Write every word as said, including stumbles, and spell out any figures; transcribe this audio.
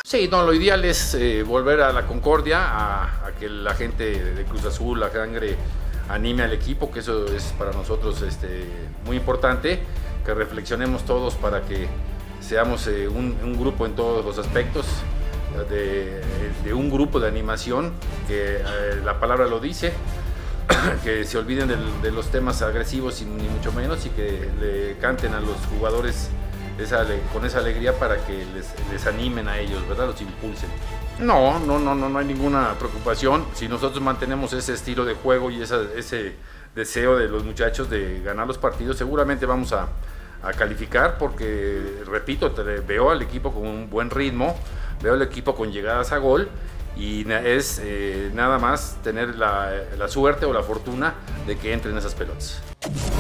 Sí, no, lo ideal es eh, volver a la concordia, a, a que la gente de Cruz Azul, la sangre, anime al equipo, que eso es para nosotros este, muy importante, que reflexionemos todos para que seamos eh, un, un grupo en todos los aspectos, de, de un grupo de animación, que eh, la palabra lo dice, que se olviden de, de los temas agresivos y ni mucho menos, y que le canten a los jugadores esa, con esa alegría para que les, les animen a ellos, ¿verdad? Los impulsen. No, no, no, no, no hay ninguna preocupación. Si nosotros mantenemos ese estilo de juego y esa, ese deseo de los muchachos de ganar los partidos, seguramente vamos a, a calificar, porque, repito, te, veo al equipo con un buen ritmo, veo al equipo con llegadas a gol, y es eh, nada más tener la, la suerte o la fortuna de que entren esas pelotas.